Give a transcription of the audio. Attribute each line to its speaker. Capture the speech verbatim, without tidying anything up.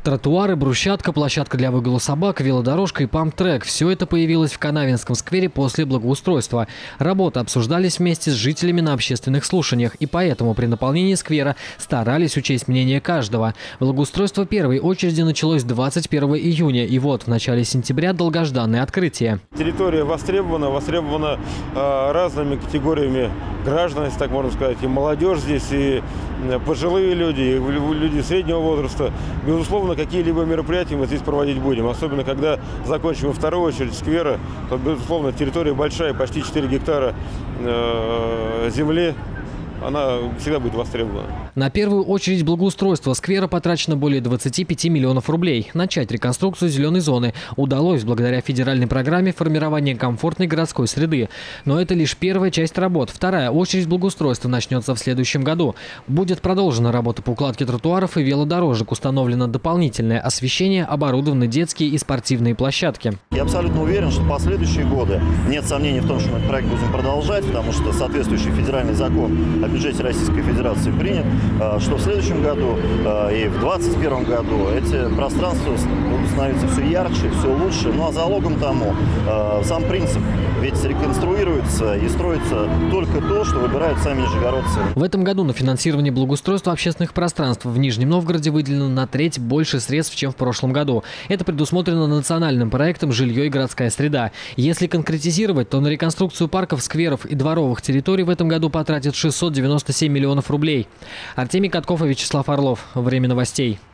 Speaker 1: Тротуары, брусчатка, площадка для выгула собак, велодорожка и памп-трек – все это появилось в Канавинском сквере после благоустройства. Работы обсуждались вместе с жителями на общественных слушаниях, и поэтому при наполнении сквера старались учесть мнение каждого. Благоустройство первой очереди началось двадцать первого июня, и вот в начале сентября долгожданное открытие.
Speaker 2: Территория востребована, востребована э, разными категориями граждан, если так можно сказать, и молодежь здесь, и пожилые люди, и люди среднего возраста. Безусловно, какие-либо мероприятия мы здесь проводить будем. Особенно, когда закончим во вторую очередь сквера, то, безусловно, территория большая, почти четыре гектара э, земли. Она всегда будет востребована.
Speaker 1: На первую очередь благоустройства сквера потрачено более двадцати пяти миллионов рублей. Начать реконструкцию зеленой зоны удалось благодаря федеральной программе формирования комфортной городской среды. Но это лишь первая часть работ. Вторая очередь благоустройства начнется в следующем году. Будет продолжена работа по укладке тротуаров и велодорожек, установлено дополнительное освещение, оборудованы детские и спортивные площадки.
Speaker 3: Я абсолютно уверен, что последующие годы нет сомнений в том, что мы этот проект будем продолжать, потому что соответствующий федеральный закон о бюджете Российской Федерации принят, что в следующем году и в двадцать первом году эти пространства будут становиться все ярче, все лучше. Ну а залогом тому сам принцип, ведь реконструируется и строится только то, что выбирают сами нижегородцы.
Speaker 1: В этом году на финансирование благоустройства общественных пространств в Нижнем Новгороде выделено на треть больше средств, чем в прошлом году. Это предусмотрено национальным проектом «Жилье и городская среда». Если конкретизировать, то на реконструкцию парков, скверов и дворовых территорий в этом году потратят шестьсот девяносто семь миллионов рублей. Артемий Катков и Вячеслав Орлов. Время новостей.